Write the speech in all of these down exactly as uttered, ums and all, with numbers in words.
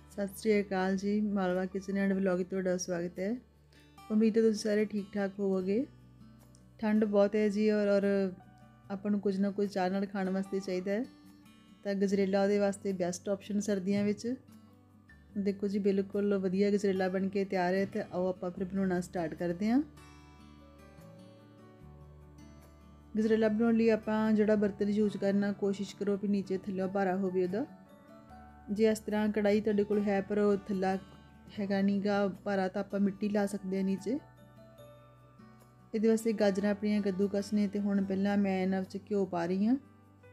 सत श्री अकाल जी। मालवा किचन एंड व्लॉग तुहाडा स्वागत है। उम्मीद है तुसीं सारे ठीक ठाक होवोगे। ठंड बहुत है जी और और ਆਪਾਂ ਨੂੰ ਕੁਝ ਨਾ ਕੁਝ ਚਾਹ ਨਾਲ ਖਾਣ ਵਾਸਤੇ ਚਾਹੀਦਾ ਹੈ ਤਾਂ ਗਜਰੇਲਾ ਉਹਦੇ ਵਾਸਤੇ ਬੈਸਟ ਆਪਸ਼ਨ ਸਰਦੀਆਂ ਵਿੱਚ। ਦੇਖੋ ਜੀ ਬਿਲਕੁਲ ਵਧੀਆ ਗਜਰੇਲਾ ਬਣ ਕੇ ਤਿਆਰ ਹੈ ਤੇ ਆਓ ਆਪਾਂ ਫਿਰ ਬਣਾਉਣਾ ਸਟਾਰਟ ਕਰਦੇ ਹਾਂ। ਗਜਰੇਲਾ ਬਣਾਉਣ ਲਈ ਆਪਾਂ ਜਿਹੜਾ ਬਰਤਨ ਯੂਜ਼ ਕਰਨਾ ਕੋਸ਼ਿਸ਼ ਕਰੋ ਵੀ ਨੀਚੇ ਥੱਲੇ ਭਾਰਾ ਹੋਵੇ ਉਹਦਾ। जे इस तरह कढ़ाई तुहाडे कोल है पर वो थल्ला हैगा नहीं गा भारा तो आप मिट्टी ला सकते हैं नीचे। ये वास्ते गाजर अपन कद्दूकस ने तो हुण पहला मैं इन्हां घ्यो पा रही हाँ।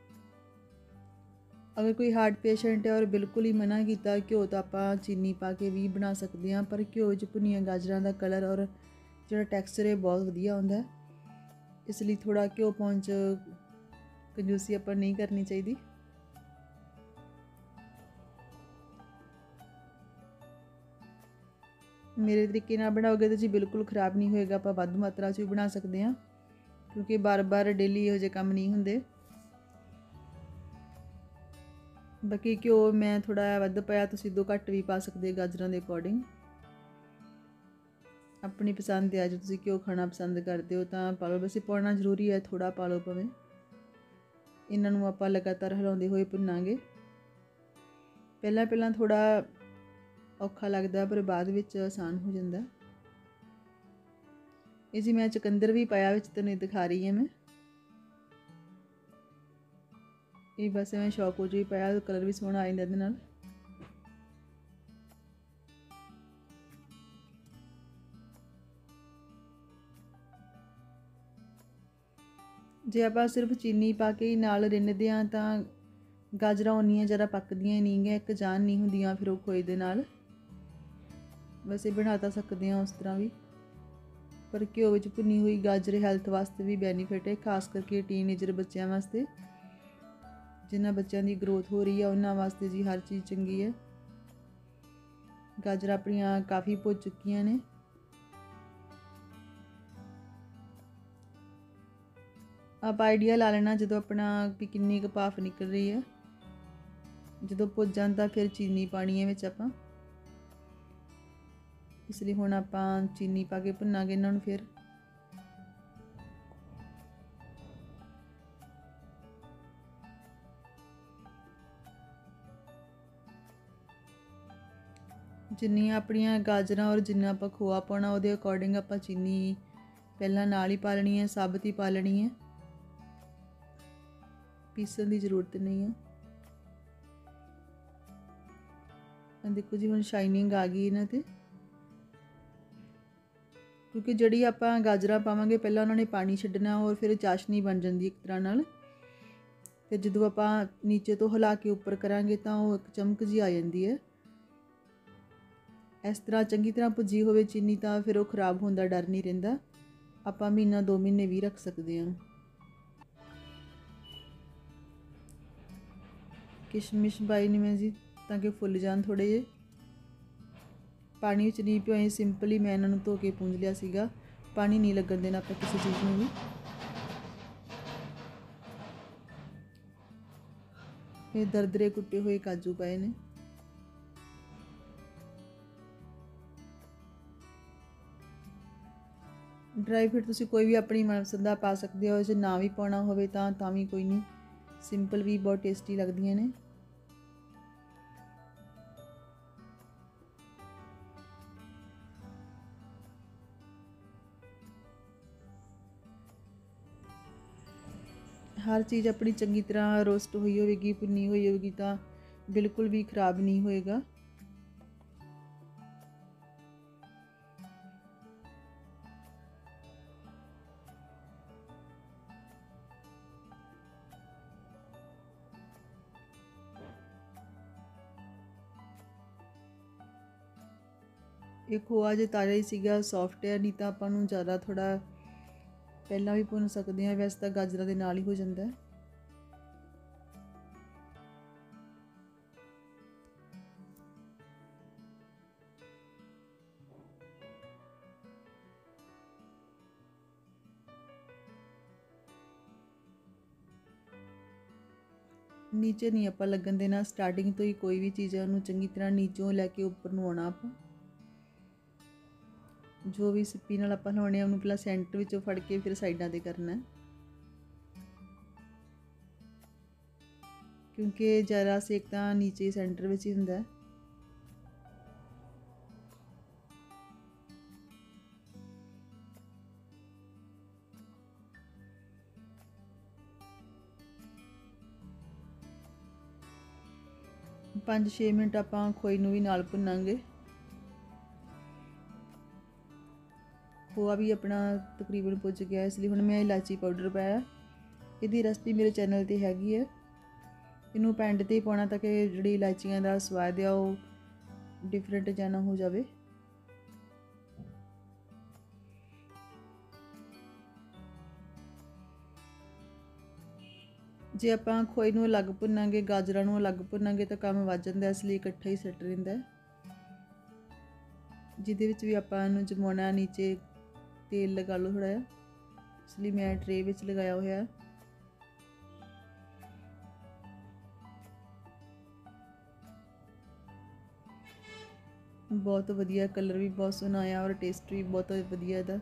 अगर कोई हार्ट पेशेंट है और बिल्कुल ही मना किया घ्यो तो आप चीनी पा के भी बना सकते हैं, पर घ्यो च भुनिया गाजरां का कलर और जो टैक्सचर है बहुत वधिया हुंदा है, इसलिए थोड़ा घ्यो पाउण च कंजूसी आपां नहीं करनी चाहिए। मेरे तरीके नाल बनाओगे तो जी बिल्कुल खराब नहीं होएगा। आप वध मात्रा च भी बना सकते हैं क्योंकि बार बार डेली इहो जिहे काम नहीं होंदे। बाकी घ्यो मैं थोड़ा वध पाया, तुसीं दो घट भी पा सकते गाजरां दे अकॉर्डिंग। अपनी पसंद है, जो तुसीं घ्यो खाना पसंद करते हो तो पा लो, वैसे पाउणा जरूरी है, थोड़ा पा लो भावें। इन्हां नूं आपां लगातार हिलाउंदे होए भुन्नांगे। पहलां पहलां थोड़ा औखा लगता पर बाद विच आसान हो जाता। ये जी मैं चुकंदर भी पाया विच, तैनूं दिखा रही है मैं। ये बस मैं शौक हो जी पाया, कलर भी सोहना आ जांदा इहदे नाल। जे आप सिर्फ चीनी पा के ही नाल रिन्नदे हां तां गाजरां उन्नियां ज़्यादा पकदियां नहीं गै, एक जान नहीं हुंदियां फिर वो खोए दे नाल। वैसे बना तो सकते हैं उस तरह भी, पर घ्यो विच भुनी हुई गाजर हैल्थ वास्ते भी बेनीफिट है, खास करके टीनेजर बच्चों वास्ते। जिन्हां बच्चों की ग्रोथ हो रही है उन्हां वास्ते जी हर चीज़ चंगी है। गाजर अपनियां काफ़ी भुज चुकियां ने। आप आइडिया ला लेना जो अपना भी किन्नी क भाफ निकल रही है। जो भुज जाता फिर चीनी पानी है विच आपां, इसलिए हुण आपां चीनी पा के भुनांगे इन्हां नूं। फिर जिन्नियां अपनियां गाजरां और जिन्ना आपां खोआ पाउणा उहदे अकॉर्डिंग आपां चीनी पहलां नाल ही पा लेनी है, साबत ही पा लेनी है, पीसन की जरूरत नहीं है। देखो जी हुण शाइनिंग आ गई इन्हां ते, क्योंकि जिहड़ी आपां गाजरां पावांगे पहलां उन्होंने पानी छड्डना और फिर चाशनी बन जाती एक तरह नाल। फिर जदों आपां नीचे तो हिला के उपर करांगे तो वो एक चमक जी आ जाती है। इस तरह चंगी तरह भुजी होवे चीनी तो फिर वो खराब होने का डर नहीं रहिंदा। आपां महीना दो महीने भी रख सकते हैं। किशमिश पाई नहीं मैं जी ताकि फुल जान थोड़े जे। पानी विच नहीं पिओए, सिंपल ही मैं इन्हां नूं धो के पूंज लिया सीगा। पानी नहीं लगन देना आपां किसी चीज़ में भी। ये दरदरे कुटे हुए काजू पाए ने। ड्राई फ्रूट तुसीं कोई भी अपनी मनपसंद दा पा सकते हो, जे ना भी पाउणा होवे तां तां भी कोई नहीं, सिंपल भी बहुत टेस्टी लगदियां ने। हर चीज़ अपनी चंगी तरह रोस्ट हुई होगी, भुनी हुई होगी तो बिल्कुल भी खराब नहीं होएगा। ये खोआ जो ताज़ा ही सीगा, सॉफ्ट है, नहीं तो आपां नूं ज़्यादा थोड़ा पहला भी भुन सकते हैं। वैसे तो गाजरां दे नाल ही हो जाता है। नीचे नहीं आपां लगन देना, स्टार्टिंग तो ही कोई भी चीज़ है उन्होंने चंगी तरह नीचों लैके उपर नूं आउणा। आपां जो भी सिप्पी नाल आपां लाउणे उन्होंने पहलां सेंटर विचों फड़ के फिर साइडां ते करना है, क्योंकि ज़्यादा सेक तां नीचे सेंटर विच ही हुंदा है। पाँच छे मिनट आपां खोई नूं भी नाल भुनांगे। खोआ भी अपना तकरीबन भुज गया, इसलिए हुण मैं इलायची पाउडर पाया। इहदी रेसिपी मेरे चैनल ते हैगी है, इनू पैंड ते ही पाउणा ताकि जिहड़ी इलायचियां दा स्वाद आ वो डिफरेंट जा ना हो जावे। जे आपां खोई नूं अलग भुनांगे, गाजरां नूं अलग भुनांगे तो काम वध जांदा, इसलिए इकट्ठा ही सैट रहिंदा है। जिहदे विच भी आपां इहनूं जमाउणा, नीचे तेल लगा लो थोड़ा जिहा, इसलिए मैं ट्रे विच लगाया होया। बहुत वधिया, कलर भी बहुत सोहना आया और टेस्ट भी बहुत वधिया इहदा।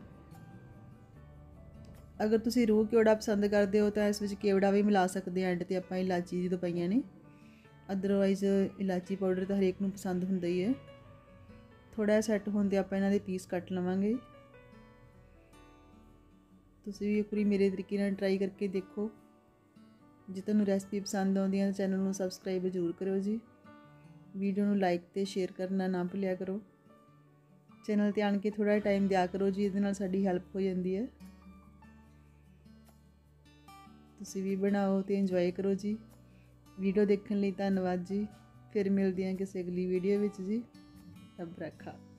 अगर तुसीं रूह केवड़ा पसंद करदे हो तो इस विच केवड़ा भी मिला सकदे हो, एंड ते आपां इलायची जदों पाईआं ने। अदरवाइज इलायची पाउडर तो हरेक नूं पसंद हुंदा ही है। थोड़ा जिहा सैट होंदे आपां इन्हां दे पीस कट लवांगे। तुसीं भी एक वारी मेरे तरीके नाल ट्राई करके देखो। जे तुहानूं रेसिपी पसंद आउंदी है तो चैनल नूं सबसक्राइब जरूर करो जी। वीडियो नूं लाइक ते शेयर करना ना भुल्लिया करो। चैनल ते आण के थोड़ा टाइम दिया करो जी, इहदे नाल साडी हैल्प हो जांदी है। तुसीं भी बनाओ ते इंजॉय करो जी। वीडियो देखने लई धन्नवाद जी। फिर मिलदे हां किसी अगली वीडियो विच जी। रब राखा।